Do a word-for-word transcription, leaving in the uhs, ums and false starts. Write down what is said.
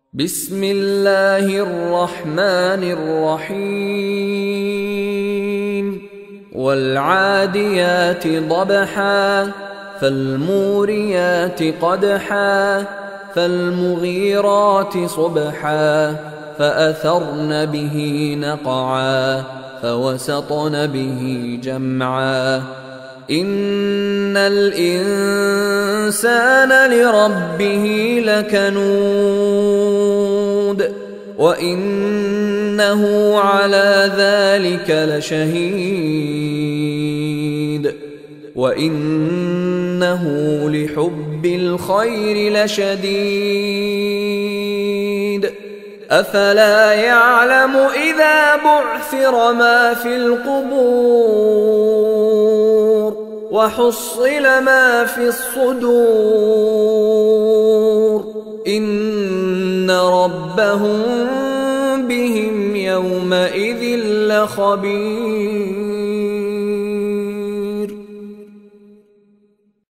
بسم الله الرحمن الرحيم والعاديات ضبحا فالموريات قدحا فالمغيرات صبحا فأثرن به نقعا فوسطن به جمعا إن الإنسان لربه لكنود وإنه على ذلك لشهيد وإنه لحب الخير لشديد أفلا يعلم إذا بعثر ما في القبور وحصل ما في الصدور إن ربهم بهم يومئذ لخبير.